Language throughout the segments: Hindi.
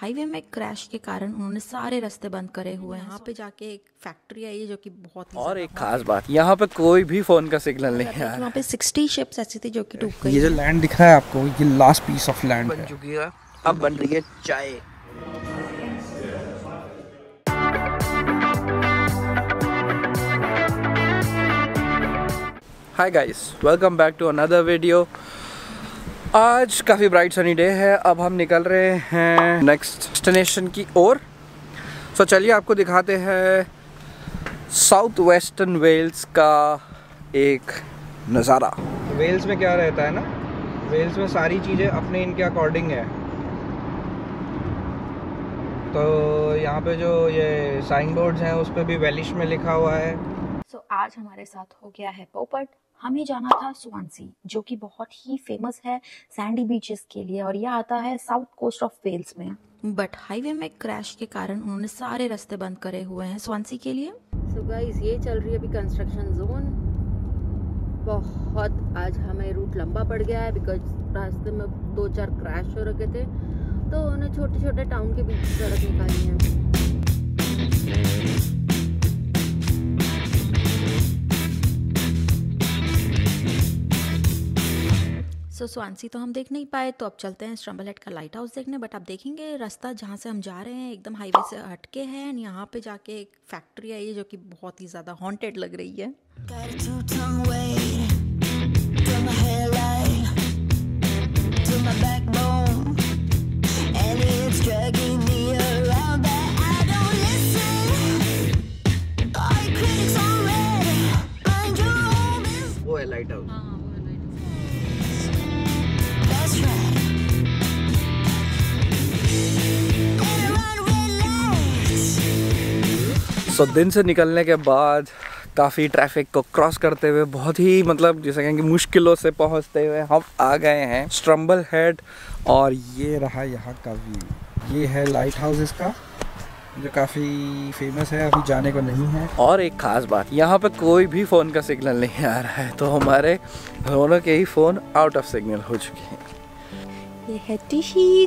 हाईवे में क्रैश के कारण उन्होंने सारे रास्ते बंद करे हुए हैं। यहाँ पे जाके एक फैक्ट्री आई है जो कि बहुत और एक खास बात, यहाँ पे कोई भी फोन का सिग्नल नहीं है। वहाँ पे 60 शिप्स ऐसी थी जो कि डूब गई। ये जो लैंड दिख रहा है आपको, ये लास्ट पीस ऑफ लैंड बन चुकी है, अब बन रही है चाय। Hi guys, welcome back to another video. आज काफ़ी ब्राइट सनी डे है। अब हम निकल रहे हैं नेक्स्ट डेस्टिनेशन की ओर। तो चलिए आपको दिखाते हैं साउथ वेस्टर्न वेल्स का एक नज़ारा। वेल्स में क्या रहता है ना, वेल्स में सारी चीज़ें अपने इनके अकॉर्डिंग है। तो यहाँ पे जो ये साइन बोर्ड्स हैं उस पर भी वेलिश में लिखा हुआ है। आज हमारे साथ हो गया है पोपट। हमें जाना था स्वांसी, जो कि बहुत ही फेमस है सैंडी बीचेस के लिए, और यह आता है साउथ कोस्ट ऑफ वेल्स में। बट हाईवे में क्रैश के कारण उन्होंने सारे रास्ते बंद करे हुए हैं स्वांसी के लिए। सो गाइस, ये चल रही है अभी कंस्ट्रक्शन जोन। बहुत आज हमें रूट लंबा पड़ गया है बिकॉज रास्ते में 2-4 क्रैश हो रखे थे, तो उन्हें छोटे छोटे टाउन के बीच सड़क निकाली है। स्वांसी तो हम देख नहीं पाए, तो अब चलते हैं स्ट्रम्बल हेड का लाइट हाउस देखने। बट आप देखेंगे रास्ता जहाँ से हम जा रहे हैं एकदम हाईवे से हटके है, एंड यहाँ पे जाके एक फैक्ट्री आई है जो कि बहुत ही ज़्यादा हॉन्टेड लग रही है। वो है लाइट हाउस। सो दिन से निकलने के बाद काफ़ी ट्रैफिक को क्रॉस करते हुए, बहुत ही मतलब जैसे कहेंगे मुश्किलों से पहुंचते हुए हम आ गए हैं स्ट्रम्बल हेड। और ये रहा यहाँ का व्यू। ये है लाइट हाउस इसका, जो काफ़ी फेमस है, अभी जाने को नहीं है। और एक ख़ास बात, यहाँ पे कोई भी फ़ोन का सिग्नल नहीं आ रहा है, तो हमारे दोनों के ही फ़ोन आउट ऑफ सिग्नल हो चुके हैं। ये है टीशी।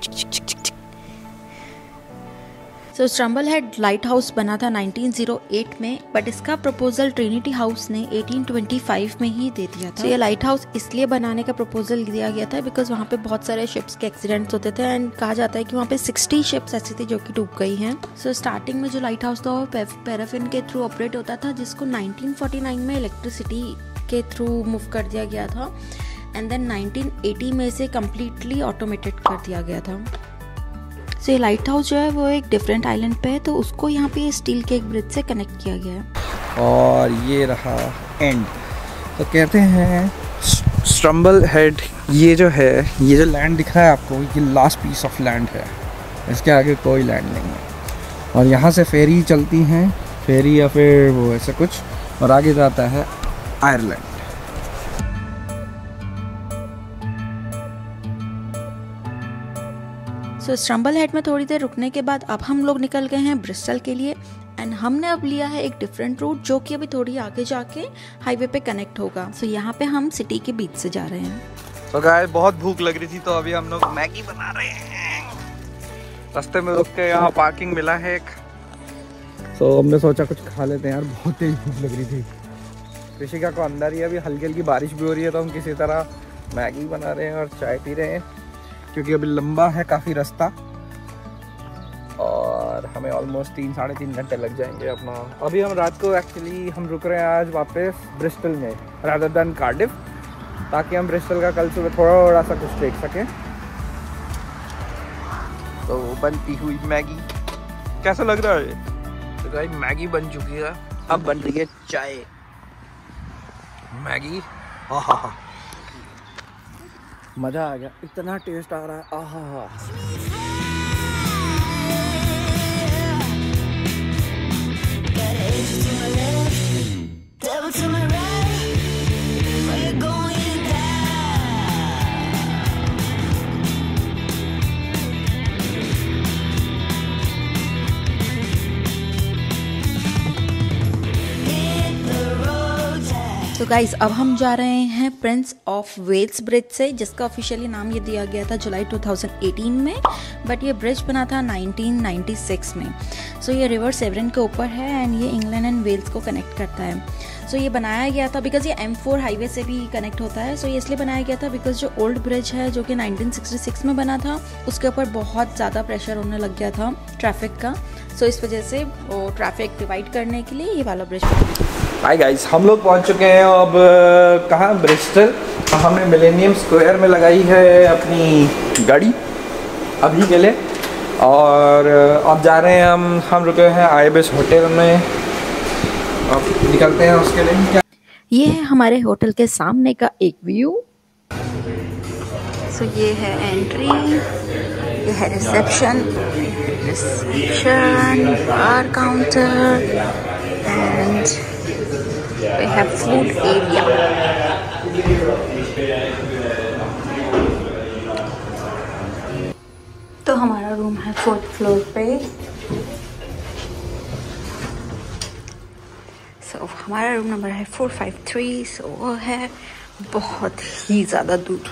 स्ट्रम्बल हेड लाइट हाउस बना था 1908 में, बट इसका प्रपोजल ट्रिनिटी हाउस ने 1825 में ही दे दिया था। ये लाइट हाउस इसलिए बनाने का प्रपोजल दिया गया था बिकॉज वहाँ पे बहुत सारे शिप्स के एक्सीडेंट्स होते थे, एंड कहा जाता है कि वहाँ पे 60 शिप्स ऐसी थी जो कि डूब गई हैं। स्टार्टिंग में जो लाइट हाउस था वो पैराफिन के थ्रू ऑपरेट होता था, जिसको 1949 में इलेक्ट्रिसिटी के थ्रू मूव कर दिया गया था, एंड देन 1980 में इसे कम्प्लीटली ऑटोमेटेड कर दिया गया था। ये लाइट हाउस जो है वो एक डिफरेंट आइलैंड पे है, तो उसको यहाँ पे स्टील के एक ब्रिज से कनेक्ट किया गया है। और ये रहा एंड। तो कहते हैं स्ट्रम्बल हेड, ये जो है, ये जो लैंड दिख रहा है आपको, ये लास्ट पीस ऑफ लैंड है। इसके आगे कोई लैंड नहीं है। और यहाँ से फेरी चलती हैं, फेरी या फिर वो ऐसा कुछ, और आगे जाता है आयरलैंड। स्ट्रम्बल हेड में थोड़ी देर रुकने के बाद अब हम लोग निकल गए हैं ब्रिस्टल के लिए, एंड हमने अब लिया है एक डिफरेंट रूट जो कि अभी थोड़ी आगे जाके हाईवे पे कनेक्ट होगा। यहाँ पे हम सिटी के बीच से जा रहे हैं। तो गाइस, बहुत भूख लग रही थी, तो अभी हम लोग मैगी बना रहे हैं। रास्ते में रुक के यहाँ पार्किंग मिला है एक, तो हमने सोचा कुछ खा लेते हैं यार, बहुत तेज भूख लग रही थी। ऋषिका को अंदर ही, अभी हल्की हल्की बारिश भी हो रही है, तो हम किसी तरह मैगी बना रहे हैं और चाय पी रहे हैं, क्योंकि अभी लंबा है काफ़ी रास्ता और हमें ऑलमोस्ट 3-3.5 घंटे लग जाएंगे अपना। अभी हम रात को एक्चुअली हम रुक रहे हैं आज वापस ब्रिस्टल में रादर देन कार्डिफ, ताकि हम ब्रिस्टल का कल सुबह थोड़ा सा कुछ देख सकें। तो बनती हुई मैगी कैसा लग रहा है? तो गाइस, मैगी बन चुकी है, अब बन रही है चाय। मैगी, आहा, मज़ा आ गया, इतना टेस्ट आ रहा है, आहा। सो गाइस अब हम जा रहे हैं प्रिंस ऑफ वेल्स ब्रिज से, जिसका ऑफिशियली नाम ये दिया गया था जुलाई 2018 में, बट ये ब्रिज बना था 1996 में। सो ये रिवर सेवरन के ऊपर है एंड ये इंग्लैंड एंड वेल्स को कनेक्ट करता है। सो ये बनाया गया था बिकॉज ये M4 हाईवे से भी कनेक्ट होता है। सो ये इसलिए बनाया गया था बिकॉज जो ओल्ड ब्रिज है जो कि 1966 में बना था, उसके ऊपर बहुत ज़्यादा प्रेशर होने लग गया था ट्रैफिक का। सो इस वजह से वो ट्रैफिक डिवाइड करने के लिए ये वाला ब्रिज बना। हाय गाइस, हम लोग पहुंच चुके हैं अब कहाँ, ब्रिस्टल। हमने मिलेनियम स्क्वायर में लगाई है अपनी गाड़ी अभी के लिए, और अब जा रहे हैं हम रुके हैं IBIS होटल में, अब निकलते हैं उसके लिए। क्या ये है हमारे होटल के सामने का एक व्यू। सो ये है एंट्री, ये है reception, bar counter and we have food area. तो हमारा रूम है 4th फ्लोर पे। सो हमारा रूम नंबर है 453। सो वो है बहुत ही ज़्यादा दूर।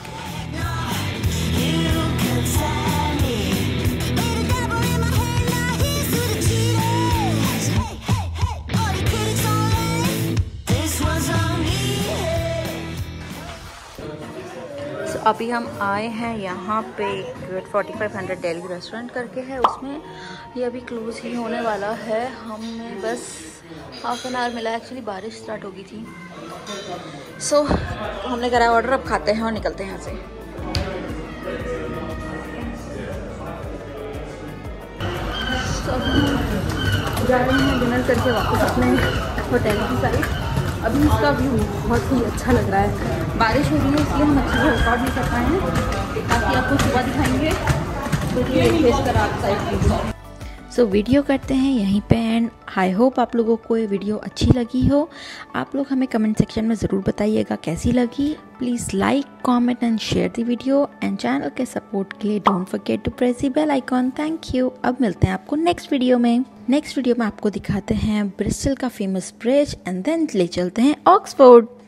अभी हम आए हैं यहाँ पे 4500 दिल्ली रेस्टोरेंट करके है, उसमें ये अभी क्लोज ही होने वाला है। हमें बस हाफ एन आवर मिला, एक्चुअली बारिश स्टार्ट हो गई थी। सो हमने करा ऑर्डर, अब खाते हैं और निकलते हैं यहाँ से। जा रहे हैं डिनर करके वापस अपने होटल की साइड। अभी इसका व्यू बहुत ही अच्छा लग रहा है। बारिश हो रही है इसलिए हम अच्छे से रिकॉर्ड नहीं कर पाए हैं, ताकि आपको सुबह दिखाएंगे तो ये फेस कर आप साइड। सो वीडियो करते हैं यहीं पे एंड आई होप आप लोगों को ये वीडियो अच्छी लगी हो। आप लोग हमें कमेंट सेक्शन में ज़रूर बताइएगा कैसी लगी। Please like, comment and share the video and channel के सपोर्ट के लिए don't forget to press the bell icon. Thank you. अब मिलते हैं आपको नेक्स्ट वीडियो में। नेक्स्ट वीडियो में आपको दिखाते हैं ब्रिस्टल का फेमस ब्रिज एंड देन ले चलते हैं ऑक्सफोर्ड।